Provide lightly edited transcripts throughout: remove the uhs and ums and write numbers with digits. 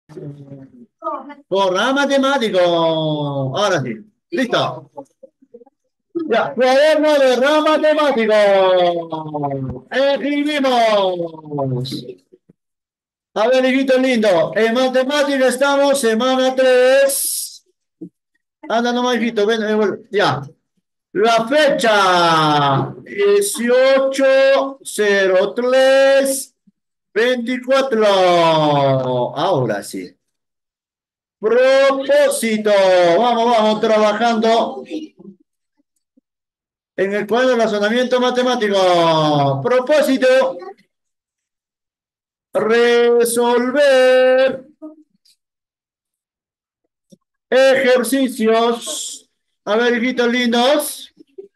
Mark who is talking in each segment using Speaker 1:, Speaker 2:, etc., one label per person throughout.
Speaker 1: Corra matemático. Ahora sí. Listo. Ya, cuaderno de rama matemático. Escribimos. A ver, hijito lindo. En matemática estamos semana 3. Anda nomás, hijito. Ven, ven, ya. La fecha. 18/03/24. Ahora sí. Propósito. Vamos, vamos trabajando en el cuadro de razonamiento matemático. Propósito. Resolver ejercicios. A ver, hijitos lindos.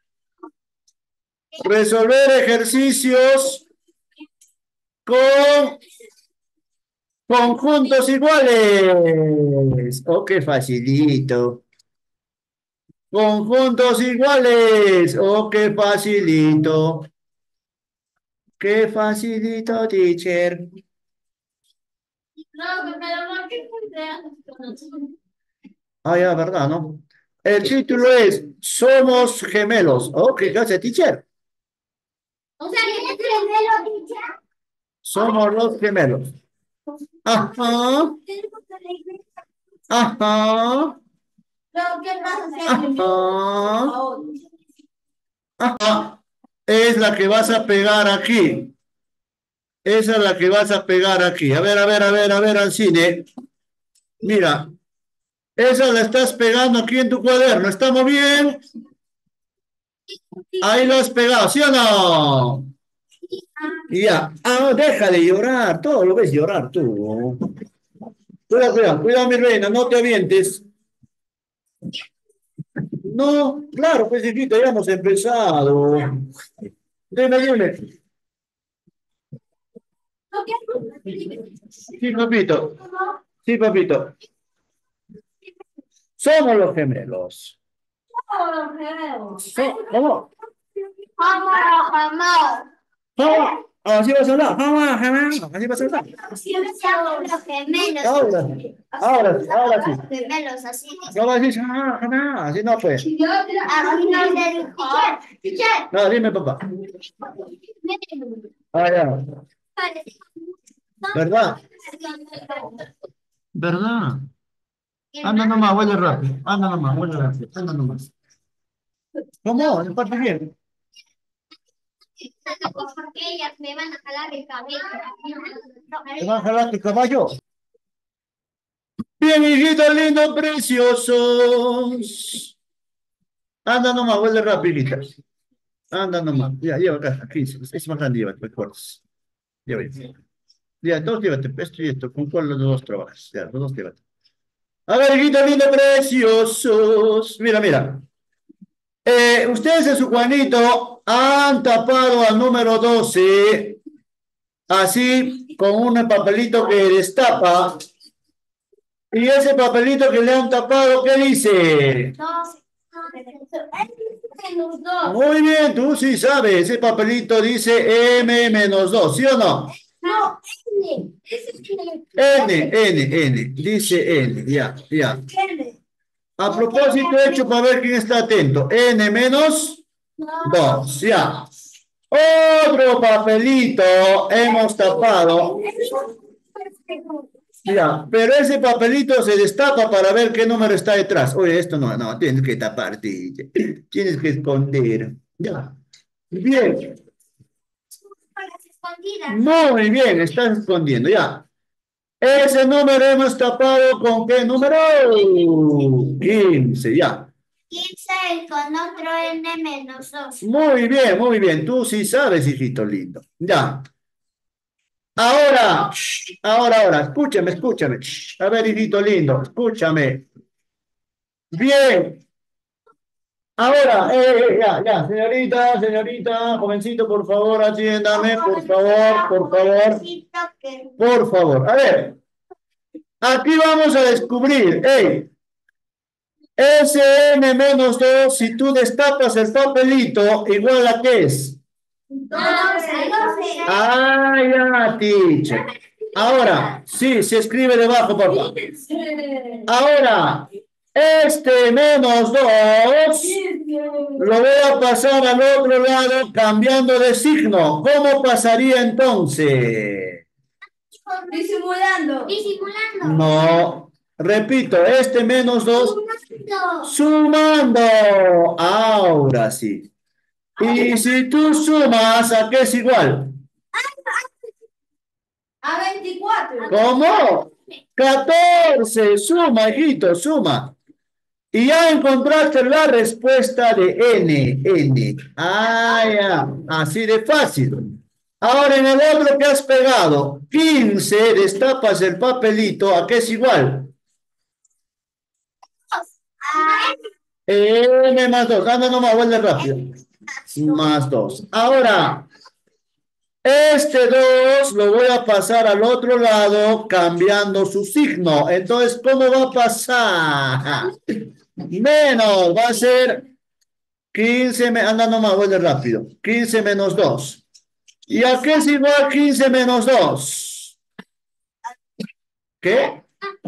Speaker 1: Resolver ejercicios con conjuntos iguales. Oh, qué facilito. Conjuntos iguales. Oh, qué facilito. Qué facilito, teacher. Ah, ya, verdad, ¿no? El título es Somos gemelos. Oh, qué clase, teacher.
Speaker 2: O sea, que es gemelo, teacher.
Speaker 1: Somos los gemelos. Ajá, ajá,
Speaker 2: Pero, ¿qué vas a hacer?
Speaker 1: ajá, ajá. Es la que vas a pegar aquí. Esa es la que vas a pegar aquí. A ver, a ver, a ver, a ver, al cine. Mira, esa la estás pegando aquí en tu cuaderno. ¿Estamos bien? Ahí lo has pegado, ¿sí o no? Y ya. Ah, deja de llorar. Todo lo ves llorar tú. Cuidado, cuidado, cuidado, mi reina. No te avientes. No, claro, pues hijita, ya hemos empezado. Dime, dime. Sí, papito. Sí, papito. Somos los gemelos. ¿Cómo? ¿Cómo? Así vas a hablar. Jamás, jamás. Así vas a hablar.
Speaker 2: Los gemelos.
Speaker 1: Ahora sí, ahora sí, ahora sí.
Speaker 2: Gemelos, así.
Speaker 1: No vas a decir jamás, jamás. Así no pues.
Speaker 2: Así no es el teacher.
Speaker 1: No, dime, papá. Ah, ya. ¿Verdad? ¿Verdad? Anda nomás, huele rápido. Anda nomás, huele rápido. Anda nomás. ¿Cómo? ¿En parte bien?
Speaker 2: Porque ellas me van a jalar el cabello.
Speaker 1: ¿Te van a jalar tu caballo? Bien, hijitos lindos, preciosos. Anda nomás, huele rapidita. Anda nomás. Ya, lleva acá, aquí. Es más grande, llévate, mejor. Lleva. Ya, dos llévate, esto y esto. ¿Con cuál de los dos trabajas? Ya, los dos llévate. A ver, hijitos lindos, preciosos. Mira, mira. Ustedes en su Juanito han tapado al número 12 así, con un papelito que destapa. Y ese papelito que le han tapado, ¿qué dice?
Speaker 2: Dos.
Speaker 1: Muy bien, tú sí sabes. Ese papelito dice M-2, ¿sí o no?
Speaker 2: No, N.
Speaker 1: N. Dice N, ya, ya. A propósito, he hecho para ver quién está atento. N menos 2, ya. Otro papelito hemos tapado. Ya, pero ese papelito se destapa para ver qué número está detrás. Oye, esto no, no, tienes que taparte. Tienes que esconder. Ya. Bien, muy bien, estás escondiendo, ya. Ese número hemos tapado con qué número? 15, ya.
Speaker 2: 15 con otro N menos 2.
Speaker 1: Muy bien, muy bien. Tú sí sabes, hijito lindo. Ya. Ahora, ahora, escúchame. A ver, hijito lindo, escúchame. Bien, ahora, señorita, jovencito, por favor, atiéndame, por favor. A ver, aquí vamos a descubrir, SN-2, si tú destapas el papelito, igual a qué es.
Speaker 2: 12.
Speaker 1: Ah, ya, teacher. Ahora, sí, se escribe debajo, papá. Ahora, este menos 2 lo voy a pasar al otro lado cambiando de signo. ¿Cómo pasaría entonces?
Speaker 2: Disimulando. Disimulando.
Speaker 1: No, repito, este menos 2 sumando. Ahora sí. Y si tú sumas, ¿a qué es igual?
Speaker 2: A 24.
Speaker 1: ¿Cómo? 14. Suma, hijito, suma. Y ya encontraste la respuesta de N. Ah, ya. Así de fácil. Ahora en el otro que has pegado, 15, destapas el papelito, ¿a qué es igual? N más 2. Anda nomás, vuelve rápido. Más 2. Ahora, este 2 lo voy a pasar al otro lado cambiando su signo. Entonces, ¿cómo va a pasar? Menos, va a ser 15, anda nomás, vuelve rápido. 15 menos 2. ¿Y a qué es igual 15 menos 2? ¿Qué?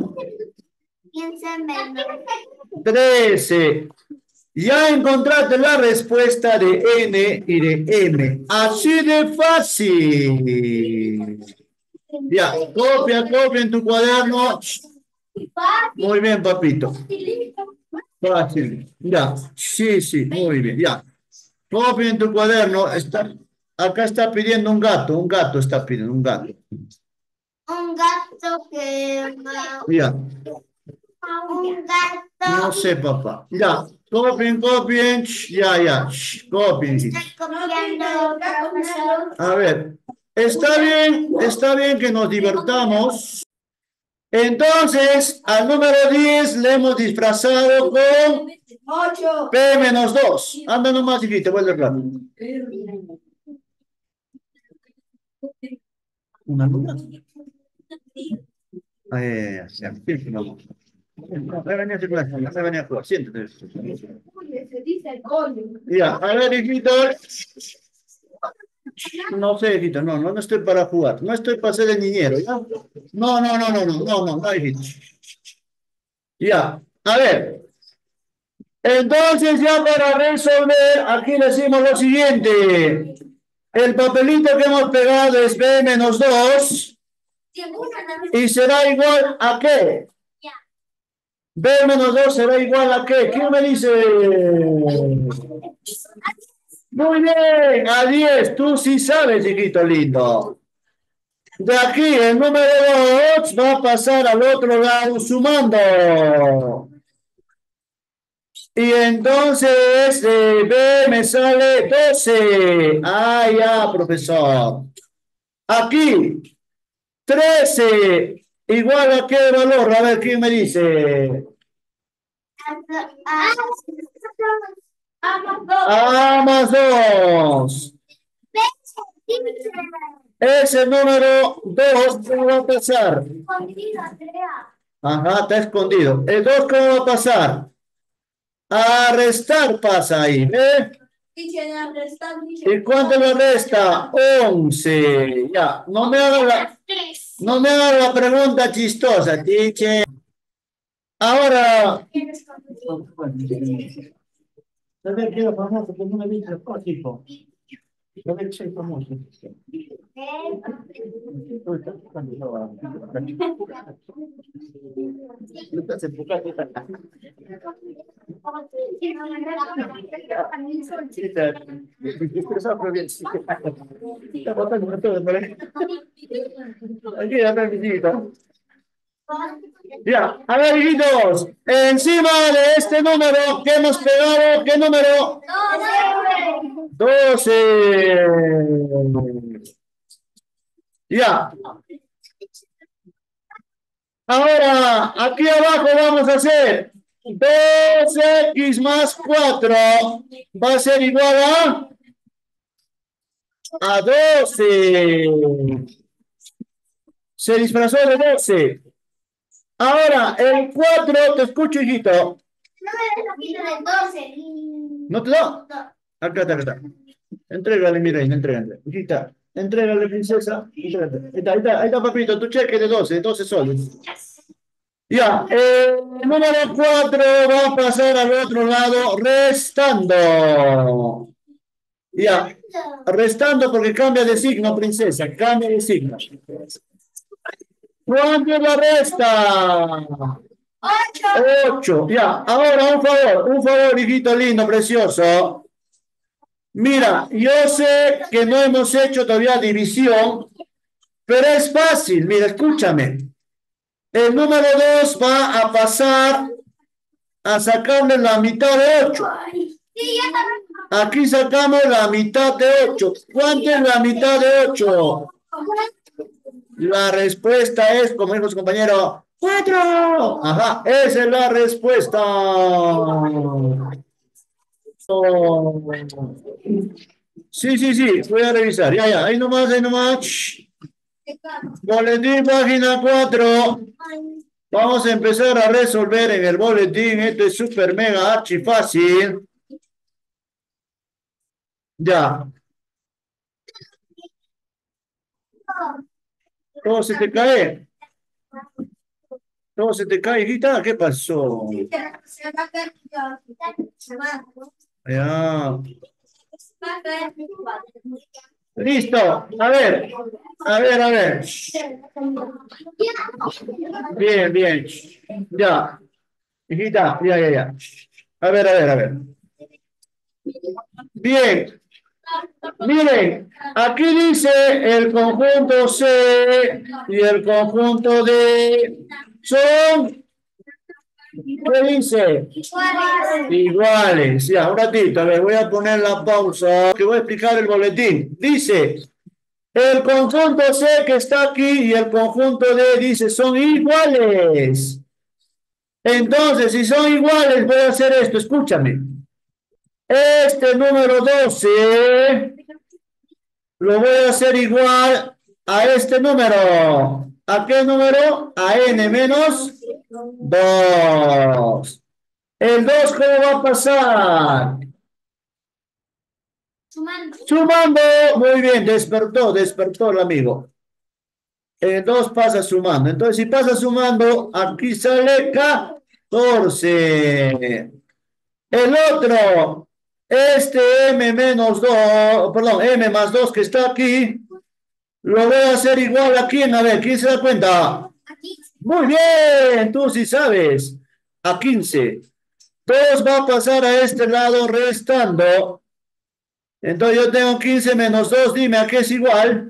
Speaker 2: 15 menos.
Speaker 1: 13. Ya encontraste la respuesta de N y de M. Así de fácil. Ya, copia en tu cuaderno. Muy bien, papito. Fácil. Ya, sí, muy bien, ya. Copia en tu cuaderno. Acá está pidiendo un gato está pidiendo, un gato.
Speaker 2: Un gato que...
Speaker 1: Ya,
Speaker 2: Un gato.
Speaker 1: no sé, papá. Ya, copien. Ya, copien.
Speaker 2: Estoy copiando, profesor.
Speaker 1: A ver, está bien que nos divertamos. Entonces, al número 10 le hemos disfrazado con
Speaker 2: 8.
Speaker 1: P menos 2. Anda nomás, hijita, vuelve rápido. ¿Una luna? Ya. Siempre no. No, venía a jugar, venía a jugar. Siéntate.
Speaker 2: Se dice el coño.
Speaker 1: Ya, a ver, hijito. No sé, hijito, no estoy para jugar. No estoy para ser el niñero, ¿ya? No, hijito. Ya, a ver. Entonces, ya para resolver, aquí decimos lo siguiente. El papelito que hemos pegado es B menos 2 y será igual a qué? B menos 2 será igual a qué? ¿Quién me dice? Muy bien, a 10. Tú sí sabes, chiquito lindo. De aquí el número 2 va a pasar al otro lado sumando. Y entonces B me sale 12. Ah, ya, profesor. Aquí, 13. ¿Igual a qué valor? A ver, ¿quién me dice? A más 2. Ese número 2, ¿cómo va a pasar? Ajá, está escondido. El 2, ¿cómo va a pasar? A restar pasa ahí, ¿ve? ¿Y cuánto le resta? 11. Ya, no me haga la pregunta chistosa, teacher. Ahora, a ver, quiero famoso, que no me dice el tipo. A ver, soy famoso. Aquí, a ver, visita. Ya, a ver, hijitos, encima de este número que hemos pegado, ¿qué número? 12. Ya. Ahora, aquí abajo vamos a hacer 2x más 4 va a ser igual a 12. Se disfrazó de 12. Ahora, el 4, te escucho, hijito. ¿No te da? Acá está. Entrégale, mira, entrégale. Hijita, Entrégale, princesa. Entrégale. Ahí está, papito, tu cheque de 12 soles. Ya, número 4 va a pasar al otro lado restando. Ya, restando porque cambia de signo, princesa, cambia de signo. ¿Cuánto es la resta? 8. Ya, ahora un favor, hijito lindo, precioso. Mira, yo sé que no hemos hecho todavía división, pero es fácil. Mira, escúchame. El número 2 va a pasar a sacarle la mitad de 8. Aquí sacamos la mitad de 8. ¿Cuánto es la mitad de 8? La respuesta es, como dijo su compañero, 4. Ajá, esa es la respuesta. Oh. Sí, sí, sí, voy a revisar. Ya, ya, ahí nomás, ahí nomás. Shh. Boletín, página 4. Vamos a empezar a resolver en el boletín. Esto es súper mega archi fácil. Ya. Todo se te cae. Todo se te cae, hijita. ¿Qué pasó? Ya. Listo. A ver. A ver, a ver. Bien, bien. Ya. Hijita, ya, ya, ya. A ver, a ver, a ver. Bien. Miren, aquí dice el conjunto C y el conjunto D son, ¿qué dice? Iguales. Ya, un ratito, a ver, voy a poner la pausa, que voy a explicar el boletín. Dice, el conjunto C que está aquí y el conjunto D dice son iguales. Entonces, si son iguales, voy a hacer esto, escúchame. Este número 12 lo voy a hacer igual a este número. ¿A qué número? A n menos 2. ¿El 2 cómo va a pasar? Sumando. Muy bien, despertó el amigo. El 2 pasa sumando. Entonces, si pasa sumando, aquí sale 14. El otro, este m menos 2, perdón, m más 2 que está aquí, lo voy a hacer igual a quién. A ver, ¿quién se da cuenta? Muy bien, tú sí sabes. A 15. 2 va a pasar a este lado restando. Entonces yo tengo 15 menos 2. Dime, ¿a qué es igual?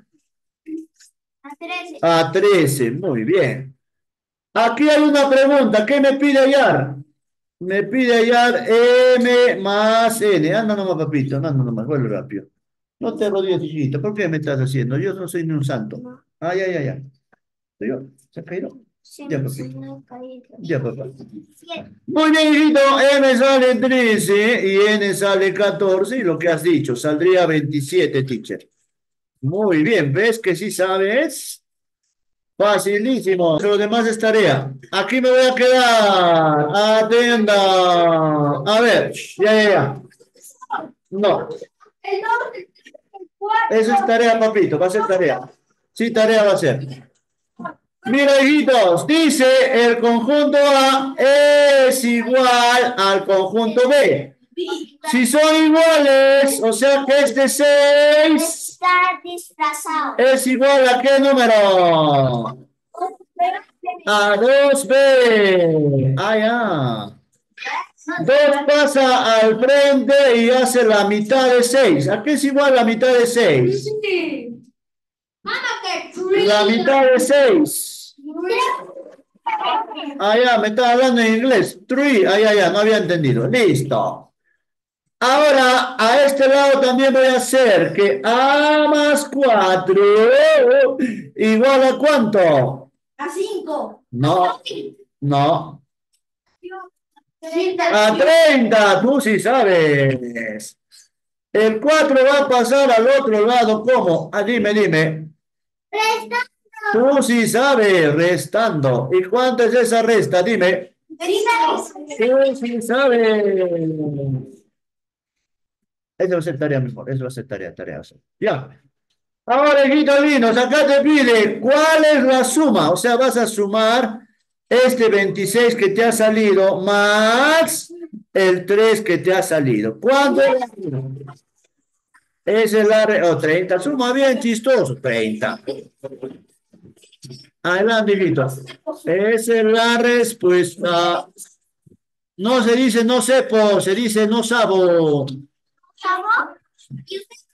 Speaker 1: A 13. Muy bien. Aquí hay una pregunta. ¿Qué me pide hallar? Me pide hallar M más N. Anda nomás, papito. Anda nomás. Vuelve rápido. No te rodees, hijita. ¿Por qué me estás haciendo? Yo no soy ni un santo. Ay, ay, ay, ay. ¿Yo? ¿Se ha caído? Ya, papito. Ya, papá. Muy bien, hijito. M sale 13 y N sale 14. Y lo que has dicho, saldría 27, teacher. Muy bien, ¿ves que sí sabes? Facilísimo. Lo demás es tarea. Aquí me voy a quedar. Atenda. A ver, ya, ya, ya. No, eso es tarea, papito. Va a ser tarea. Sí, tarea va a ser. Mira, hijitos, dice el conjunto A es igual al conjunto B. Si son iguales, o sea que este 6
Speaker 2: Está disfrazado.
Speaker 1: es igual a qué número? A 2B. Ah, ya. 2 pasa al frente y hace la mitad de 6. ¿A qué es igual la mitad de 6? La mitad de 6. Ah, ya, me estaba hablando en inglés. 3. Ah, ya, ya, no había entendido. Listo. Ahora, a este lado también voy a hacer que A más 4 igual a ¿cuánto?
Speaker 2: A 5.
Speaker 1: No, no. A 30, tú sí sabes. El 4 va a pasar al otro lado, ¿cómo? Ah, dime, dime. Tú sí sabes, restando. ¿Y cuánto es esa resta? Dime. Tú sí sabes. Eso va a ser tarea mejor, eso va a ser tarea, tarea. Ya. Ahora, hijito lindo, acá te pide cuál es la suma. O sea, vas a sumar este 26 que te ha salido más el 3 que te ha salido. ¿Cuánto es el o 30? Suma bien chistoso. 30. Adelante, hijito. Esa es la respuesta. No se dice no sepo, se dice no sabo.
Speaker 2: ¿Sabor?